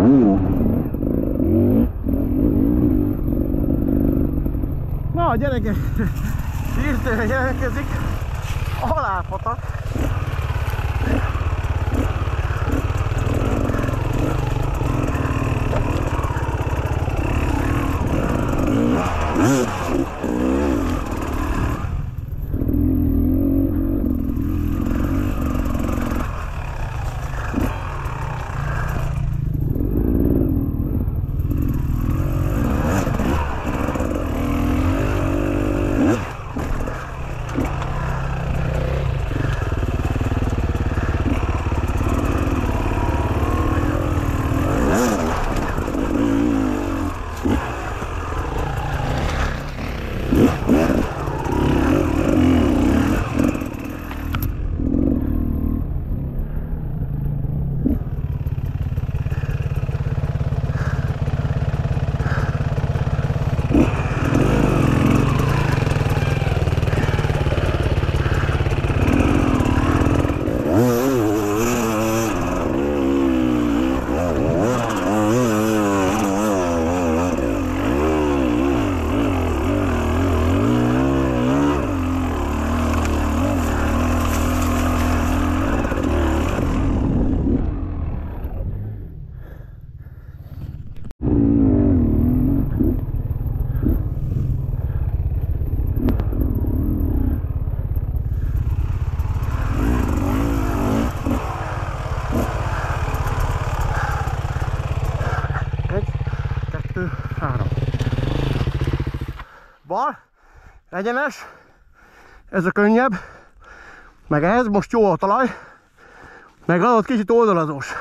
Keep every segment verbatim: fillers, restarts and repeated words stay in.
Na a gyerekek, hirtelen jelentkezik a halálpatak. Bal, egyenes, ez a könnyebb, meg ez most jó a talaj, meg az ott kicsit oldalazós.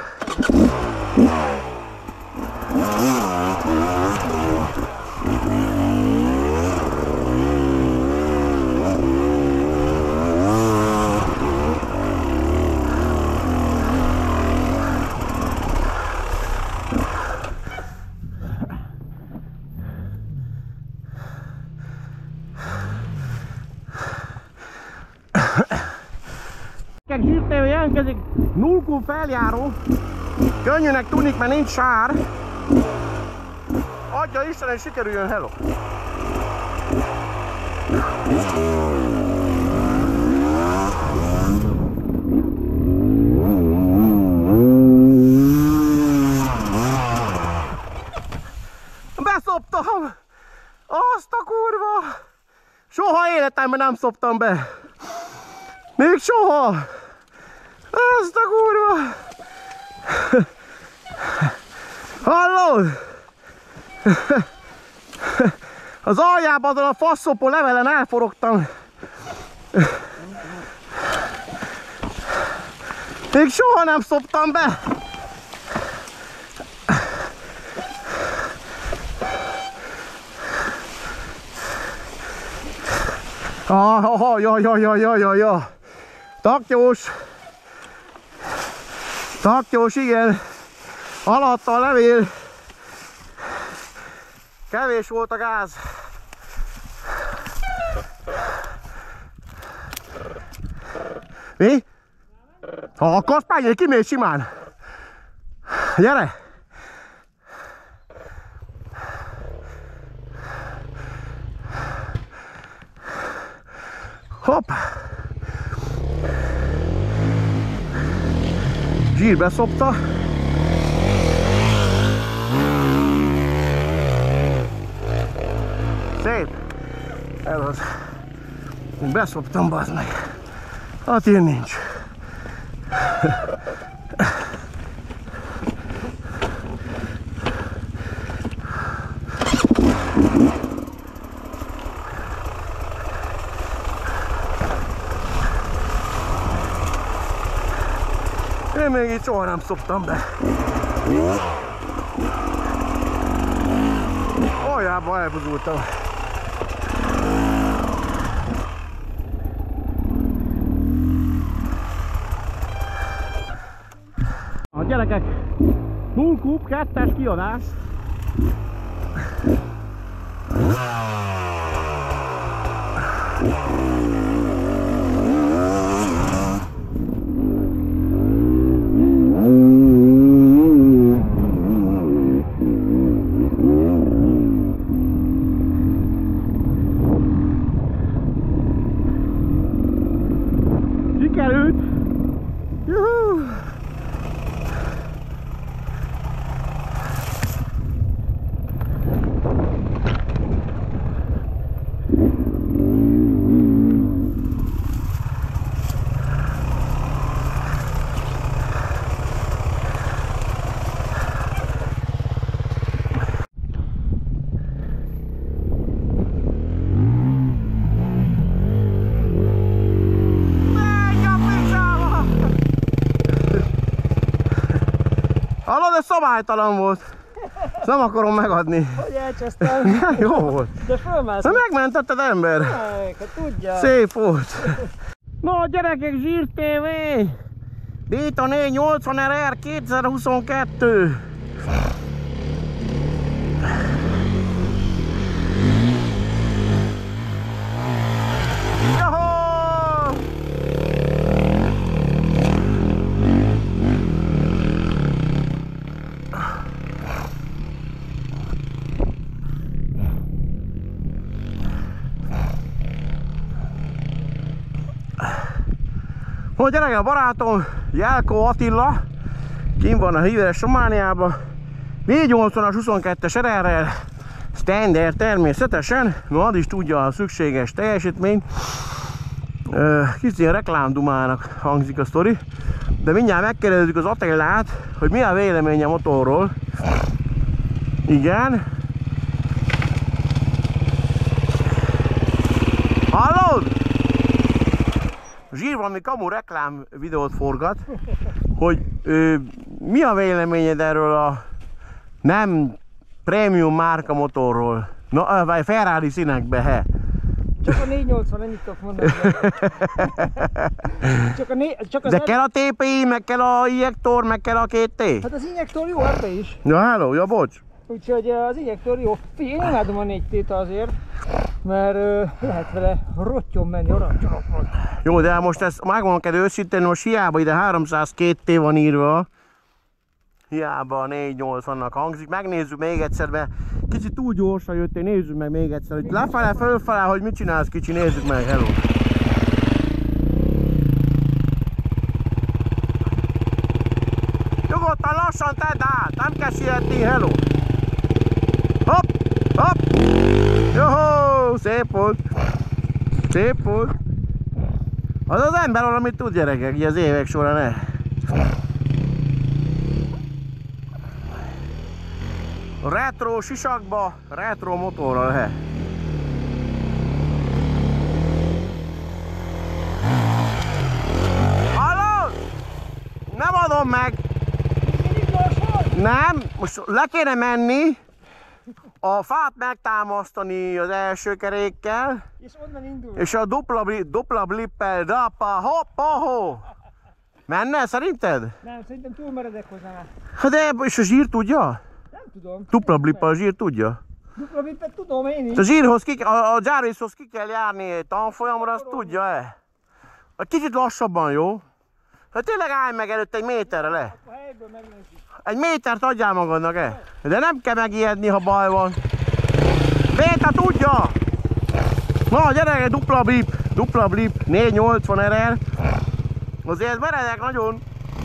Hirtelen jelentkezik null kúp feljáró, könnyűnek tűnik, mert nincs sár. Adja Isten, hogy sikerüljön, hello! Beszoptam! Azt a kurva! Soha életemben nem szoptam be! Még soha! Azt a kurva! Hallod? Az aljában azon a faszopó levelen elforogtam. Még soha nem szoptam be! Ah, ah, ah, ja, ja, ja, ja, ja, ja. Taktyós. Taktyós, igen. Alatta a levél. Kevés volt a gáz. Mi? Ha akarsz menjél, kimész simán. Gyere! Hopp! Zsír beszopta. Szép! Ez az. Beszoptam, bazd meg. Hát ilyen nincs. Én még így soha nem szoptam be. Aljában elbuzultam. A gyerekek, null kúp, kettes kiadás. szabálytalan volt. Ezt nem akarom megadni. Hogy elcsesztem? Jó volt. De fölmász. Szóval megmentetted, ember. Hát tudja. Szép volt. No gyerekek, Zsír té vé. Beta négyszáznyolcvan er er kétezer-huszonkettő. Hogy gyerek, a barátom Jelko Attila kint van a híres Romániában, négyszáznyolcvanas huszonkettes er er-rel, standard természetesen, ma ad is tudja a szükséges teljesítményt. Kicsit ilyen reklámdumának hangzik a sztori, de mindjárt megkérdezzük az Attilát, hogy mi a véleménye a motorról. Igen. Hallod? Zsír valami kamu reklám videót forgat, hogy ö, mi a véleményed erről a nem prémium márka motorról? Na, vagy Ferrari színekbe, he? Csak a négyszáznyolcvan, ennyit tudok mondani. Csak a né... Csak az de el... kell a té pé i, meg kell a injektor, meg kell a két té? Hát az injektor jó, ebbe is. Ja, hello, ja, bocs. Úgyhogy az injektor jó. Figyelj, én imádom a négy tét azért, mert ö, lehet vele rottyon menni, arancsolok volt. Jó, de most ezt megmondom kell őszintén, most hiába ide háromszázkettő té van írva. Hiába a négyszáznyolcvannak hangzik. Megnézzük még egyszer, mert kicsit túl gyorsan jöttél, nézzük meg még egyszer, hogy lefele, fölfele, hogy mit csinálsz kicsi, nézzük meg, hello. Nyugodtan, lassan tedd át, nem kell sietni, hello. Hopp, hopp. Johó, szép volt. Szép volt. Az az ember valamit tud, gyerekek, így az évek során ne. Retro sisakba, retro motorral, he. Hallod? Nem adom meg. Nem, most le kéne menni, a fát megtámasztani az első kerékkel, és onnan indul. És a dupla, dupla blippel, dapa, hoppa, ho. Menne szerinted? Nem, szerintem túl meredek hozzá. Hát de, és a zsír tudja? Nem tudom. Dupla blippel a zsír tudja? Dupla blippet tudom én is. A zsírhoz, ki, a, a Jarvishoz ki kell járni egy tanfolyamra, azt tudja-e? Kicsit lassabban, jó? Hát tényleg állj meg előtt egy méterre le. Akkor helyből megnézzük. Egy métert adjál magadnak, e? De nem kell megijedni, ha baj van. Béta tudja! Na gyere, dupla blip, dupla blip, négyszáznyolcvan er er. Azért meredek nagyon.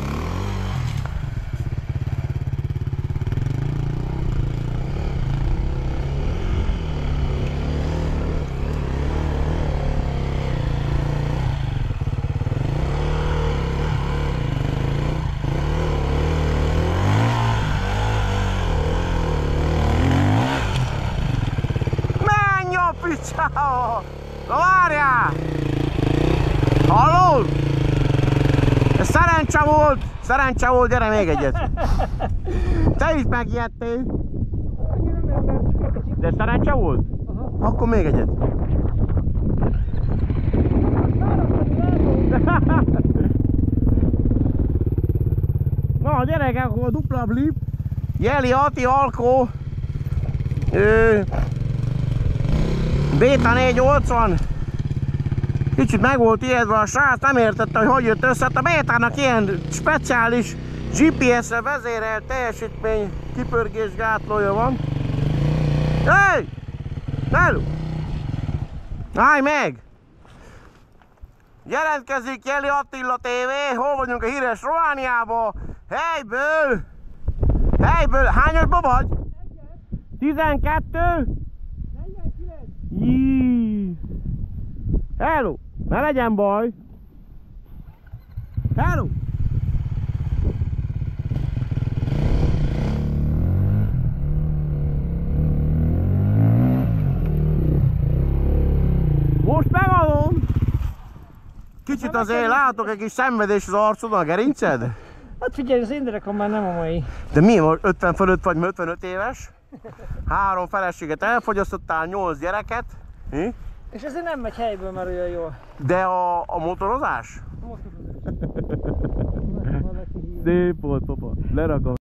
Ciao! Na várjál! Hallod? Ez szerencse volt! Szerencse volt, gyere még egyet! Te is megijedtél! De szerencse volt? Aha. Akkor még egyet! Na gyerekek, akkor a dupla blip, Jeli Ati Alkó, Beta négyszáznyolcvan. Kicsit meg volt ijedve a srác, nem értette, hogy hogy jött össze. A Bétának ilyen speciális gé pé es-re vezérelt teljesítmény kipörgés gátlója van. Hey! Nelu! Állj meg! Jelentkezik Jeli Attila té vé, hol vagyunk a híres Romániában? Helyből! Helyből! Hányasba vagy? tizenkettő? Jíííí! Hello! Ne legyen baj! Hello! Most megadom! Kicsit azért látok egy kis szenvedés az arcodon, a gerinced? Hát figyelj, az én derekam már nem a mai. De mi, most ötven fölött vagy, ötvenöt éves? Három feleséget elfogyasztottál, nyolc gyereket. Mi? És ezért nem megy helyből már olyan jól. De a, a motorozás? A motorozás. Szép volt, papa. Lerakom.